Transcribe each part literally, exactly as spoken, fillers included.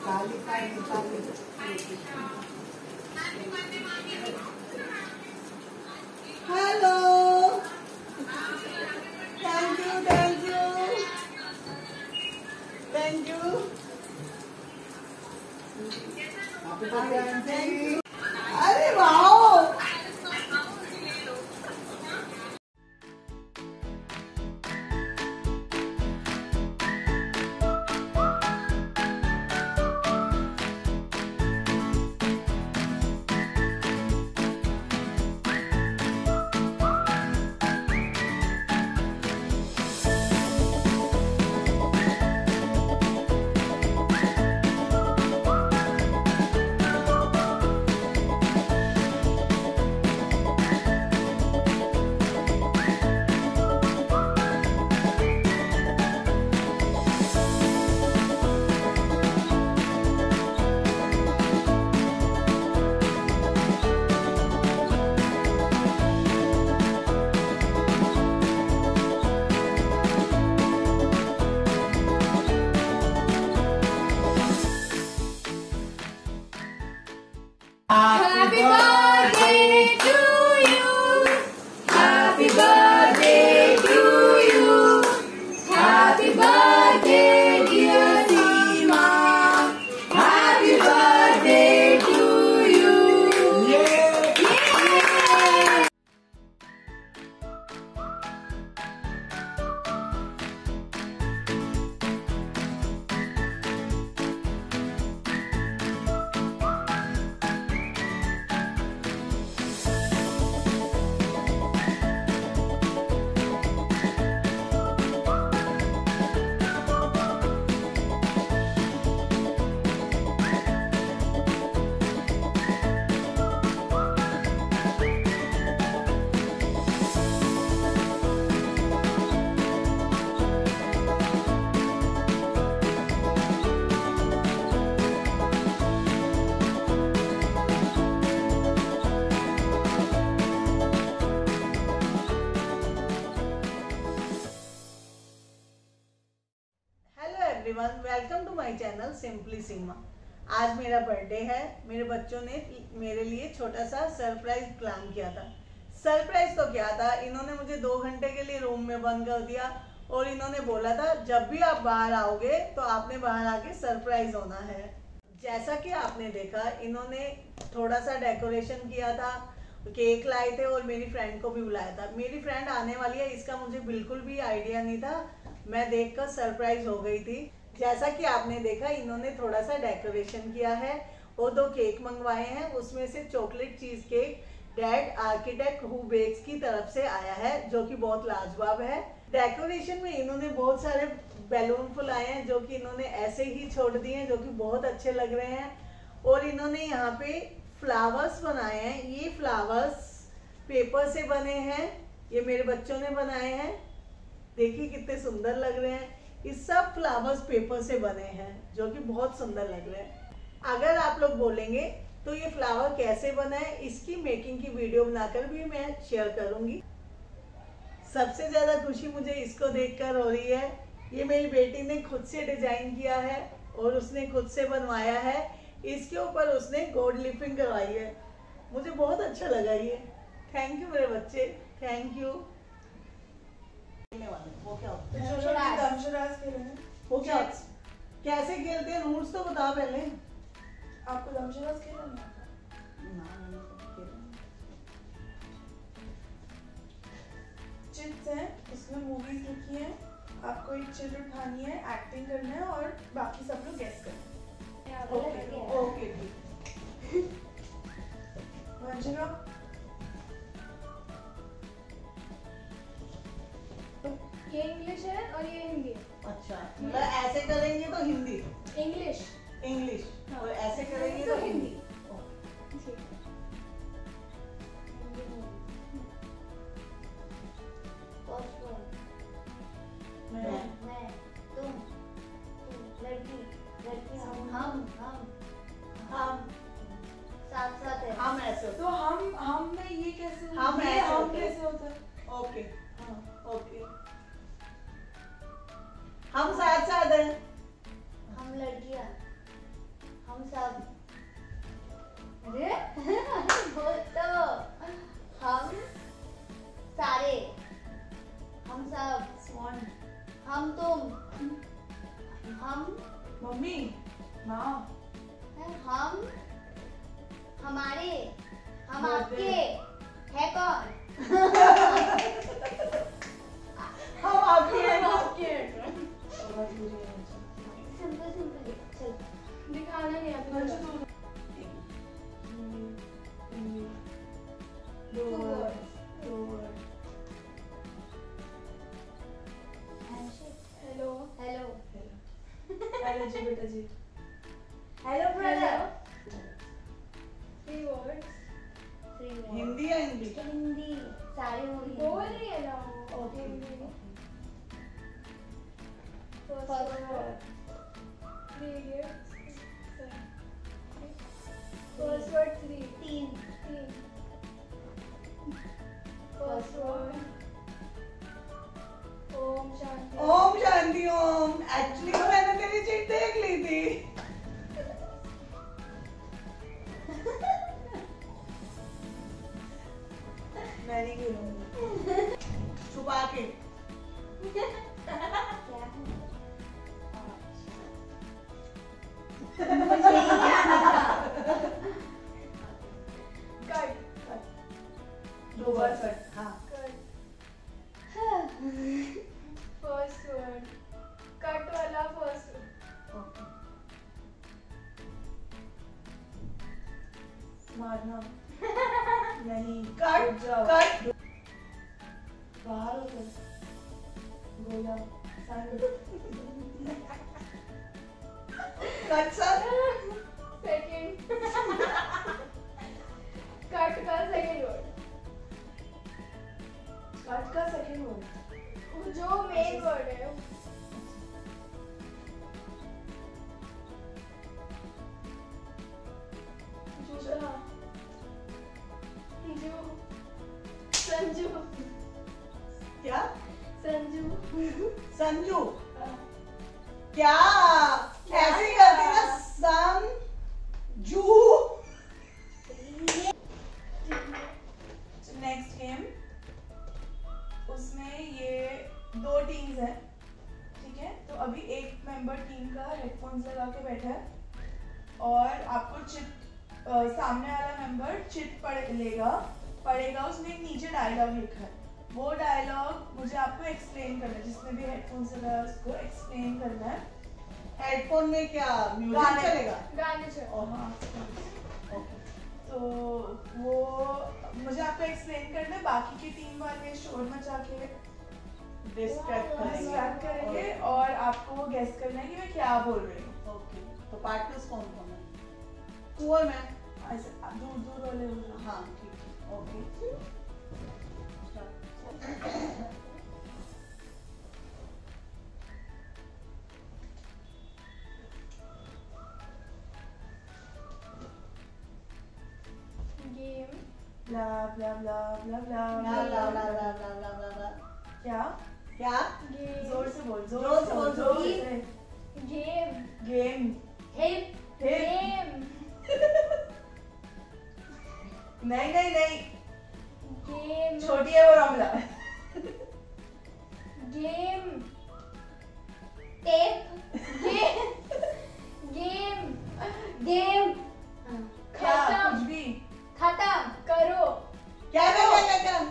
Hello, thank you thank you thank you अरे वाह। Happy birthday to you. Happy birthday to you. Happy birthday dear Seema. Happy birthday to you. Yeah. Yeah. Everyone, welcome to my channel simply Seema. आज मेरा birthday है। मेरे बच्चों ने मेरे लिए छोटा सा सरप्राइज प्लान किया था। सरप्राइज तो क्या था, इन्होंने मुझे दो घंटे के लिए रूम में बंद कर दिया और इन्होंने बोला था जब भी आप बाहर आओगे तो आपने बाहर आके सरप्राइज होना है। जैसा कि आपने देखा, इन्होंने थोड़ा सा डेकोरेशन किया था, केक लाए थे और मेरी फ्रेंड को भी बुलाया था। मेरी फ्रेंड आने वाली है, इसका मुझे बिल्कुल भी आइडिया नहीं था। मैं देखकर सरप्राइज हो गई थी। जैसा कि आपने देखा, इन्होंने थोड़ा सा डेकोरेशन किया है और दो केक मंगवाए हैं। उसमें से chocolate cheese cake dad architect who bakes की तरफ से आया है, जो कि बहुत लाजवाब है। डेकोरेशन में इन्होंने बहुत सारे बैलून फुलाए हैं, जो कि इन्होंने ऐसे ही छोड़ दिए हैं, जो कि बहुत अच्छे लग रहे हैं। और इन्होंने यहाँ पे फ्लावर्स बनाए हैं। ये फ्लावर्स पेपर से बने हैं, ये मेरे बच्चों ने बनाए हैं। देखिए कितने सुंदर लग रहे हैं। ये सब फ्लावर्स पेपर से बने हैं, जो कि बहुत सुंदर लग रहे हैं। अगर आप लोग बोलेंगे तो ये फ्लावर कैसे बना है, इसकी मेकिंग की वीडियो बनाकर भी मैं शेयर करूंगी। सबसे ज्यादा खुशी मुझे इसको देखकर हो रही है। ये मेरी बेटी ने खुद से डिजाइन किया है और उसने खुद से बनवाया है। इसके ऊपर उसने गोल्ड लिपिंग करवाई है। मुझे बहुत अच्छा लगा ये। थैंक यू मेरे बच्चे, थैंक यू। वो क्या होता है? वो क्या होता है? कैसे खेलते हैं, रूल्स तो बता पहले। आपको दमशराज खेलना नहीं आता? चिट्स हैं, इसमें मूवीज लिखी हैं। आपको एक चिट उठानी है, एक्टिंग करना है और बाकी सब लोग गेस करना है। ओके ओके ठीक। वंशिका, ये इंग्लिश है और ये हिंदी है। अच्छा, मतलब ऐसे करेंगे तो हिंदी, इंग्लिश इंग्लिश, और ऐसे करेंगे तो हिंदी। मैं मैं तुम लड़की लड़की हम हम हम हम साथ साथ है। हम ऐसे तो हम हम में ये कैसे होता हम है? ऐसे हम होते हैं। कैसे होता है? Okay okay. हम साथ साथ हैं। हम लड़कियां मम्मी माँ हम हमारे हम बोलते आपके है कौन? हम आपके हैं आपके सिंपल सिंपल चल दिखाना नहीं आता दो वर्ड दो वर्ड हेलो हेलो हेलो जी बेटा जी hello brother three words Hindi या इंग्लिश? हिंदी सारी मूवी बोल रही है ना okay first First word Three Idiots first word three तीन तीन first word Om Shanti Om Shanti Om. Actually तो मैंने तेरी चिट देख ली थी। मैं नहीं खेलूंगी छुपा के। क्या है? मुझे नहीं आता। कट दो वर्ड कट हाँ कट फर्स्ट वर्ड कट वाला फर्स्ट ओके। मारना नहीं कट रुक जाओ। कट बाहर होकर गोला side cut sir. Second cut का सेकंड वर्ड कट का सेकंड वर्ड जो मेन वर्ड है जूता जू संजू क्या? संजू संजू। क्या ऐसे ही करती ना? संजू। नेक्स्ट गेम उसमें ये दो टीम्स हैं ठीक है तो अभी एक मेंबर टीम का हेडफोन्स लगा के बैठा है और आपको चिट अ, सामने वाला मेंबर चिट पढ़ लेगा पढ़ेगा उसमें एक नीचे डायलॉग लिखा है वो डायलॉग मुझे आपको एक्सप्लेन करना है जिसने भी हेडफोन्स लगाया है उसको एक्सप्लेन करना है हेडफोन में क्या म्यूजिक गाने। चलेगा? गाने चल ओ हाँ ओके तो वो मुझे आपको एक्सप्लेन करना है बाकी की टीम वाले शोर मचा के डिस्ट्रैक्ट डिस्ट्रैक्ट करेंगे और आपको वो गेस करना है कि मैं क्या बोल रही हूँ ओके। तो पार्टनर्स कौन कौन है? तू और मैं। ऐसे दूर दूर वाले हो जाओ। हाँ ठीक है ओके। गेम ब्ला ब्ला ब्ला ब्ला ब्ला ला ला ला ला ला ला ला ला। क्या क्या? गेम जोर से बोल जोर जोर से से बोल बोल, जोर जोर से game game hip hip game नहीं नहीं नहीं गेम छोटी है वो Ramla game tape game game game क्या खत्म कुछ भी खत्म करो क्या क्या क्या क्या क्या?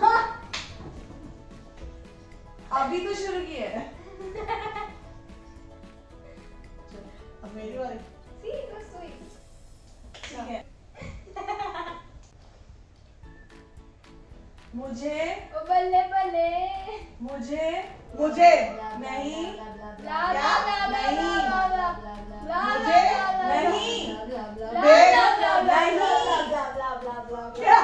अभी तो शुरू किया है अब मेरी बारी। सी बस वही ठीक है। मुझे ओ बल्ले बल्ले मुझे मुझे नहीं ला ला ला ला ला नहीं ला ला ला मुझे नहीं बे नहीं क्या?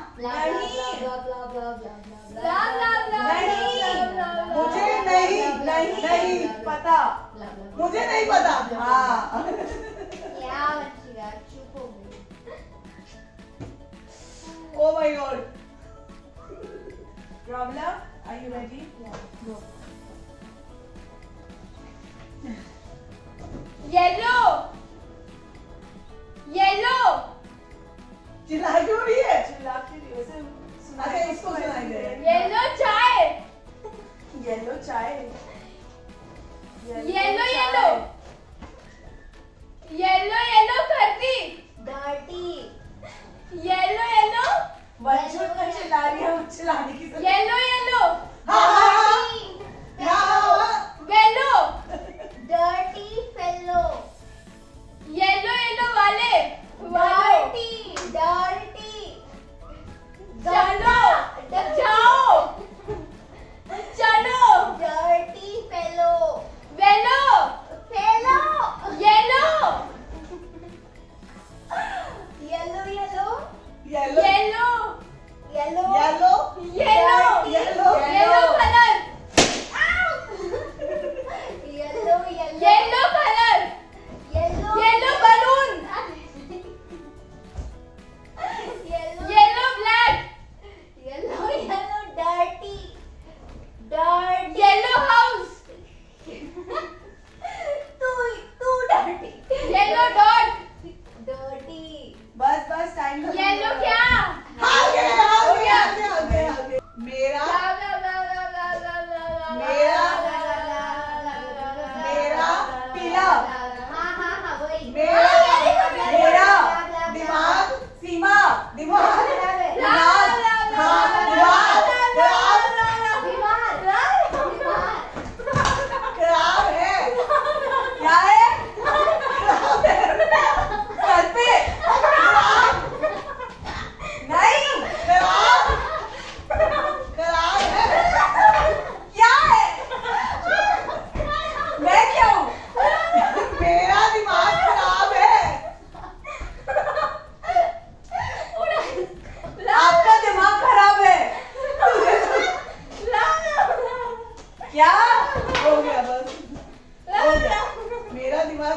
ला ला ला नहीं मुझे नहीं नहीं नहीं पता मुझे नहीं पता। हाँ क्या बच्ची चुप हो गई oh my god. Ramla, are you ready? Go. Yellow yellow चिल्ला क्यों रही है? चिल्ला के लिए उसे अच्छा, इसको सुनाई दे रहा है। येलो चाय येलो चाय येलो येलो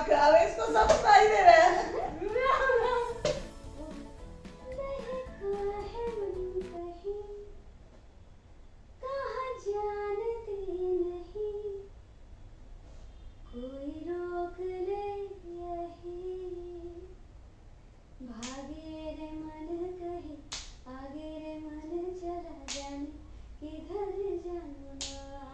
दिमाग खराब है, इसको सब सुनाई दे रहा है। कोई रोक ले यही, भागे रे मन कहे, आगे रे मन चला जाने, किधर जाना,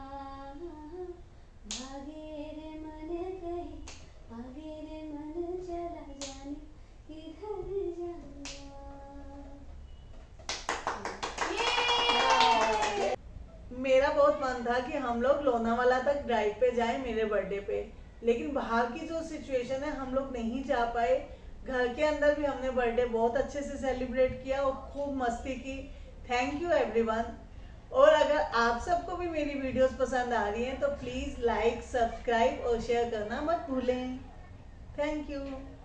भागे रे मन कहे, आगे रे मन चला जाने, किधर जाना। मेरा बहुत मन था कि हम लोग लोनावाला तक ड्राइव पे जाएं मेरे बर्थडे पे, लेकिन बाहर की जो सिचुएशन है हम लोग नहीं जा पाए। घर के अंदर भी हमने बर्थडे बहुत अच्छे से सेलिब्रेट किया और खूब मस्ती की। Thank you everyone. और अगर आप सबको भी मेरी वीडियोस पसंद आ रही हैं तो प्लीज़ लाइक, सब्सक्राइब और शेयर करना मत भूलें। Thank you.